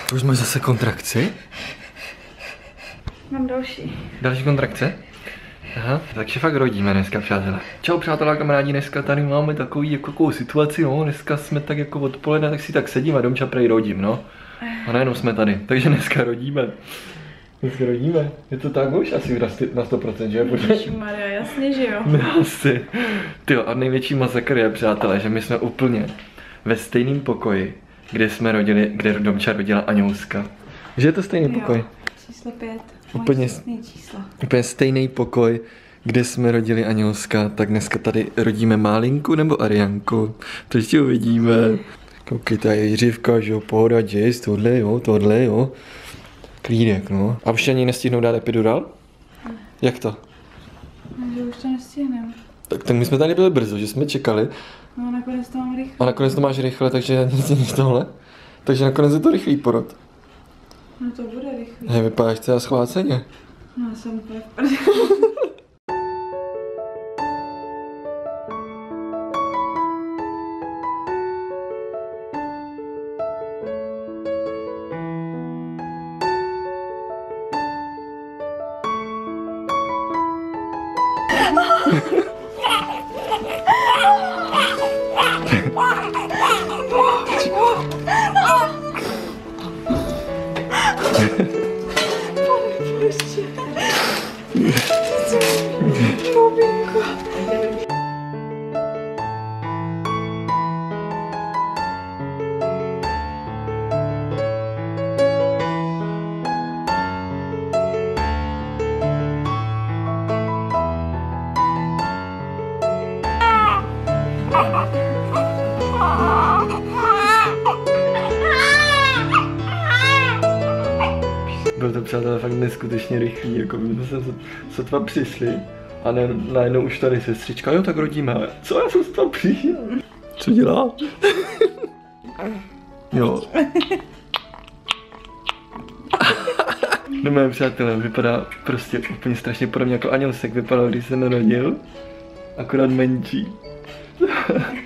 Už máš zase kontrakci? Mám další. Další kontrakce? Aha, takže fakt rodíme dneska, přátelé. Čau přátelé, kamarádi, dneska tady máme takovou situaci, no, dneska jsme tak jako odpoledne, tak si tak sedím a domča prej rodím, no. A najednou jsme tady, takže dneska rodíme. Dneska rodíme, je to tak už asi na 100%, že? Ježišmarja, jasně, že jo. Asi. Tyjo, a největší masakr je, přátelé, že my jsme úplně ve stejném pokoji, kde jsme rodili, kde domča rodila Aňouska. Že je to stejný pokoj? Číslo 5. Úplně stejný pokoj, kde jsme rodili Aňouska, tak dneska tady rodíme Málinku nebo Arianku. To ještě uvidíme. Koukejte, Jiřivka, že jo, pohoda, Jace, tohle, jo. Klídek, no. A už ani nestihnou dát epidural? Jak to? No, že už to nestihneme. Tak my jsme tady byli brzo, že jsme čekali. No, nakonec to mám rychle. A nakonec to máš rychle, takže nic tohle. Takže nakonec je to rychlý porod. No to bude rychlý. Hej, vypadáš třeba schváceně. No, jsem úplně v prdě. Bylo to, přátelé, fakt neskutečně rychlý, jako my jsme sotva přišli a najednou už tady sestřička, jo, tak rodíme, ale co, já jsem sotva přišel? Co dělá? Jo. No mé přátelé, vypadá prostě úplně strašně podobně jako Aňousek vypadal, když se narodil, akorát menší.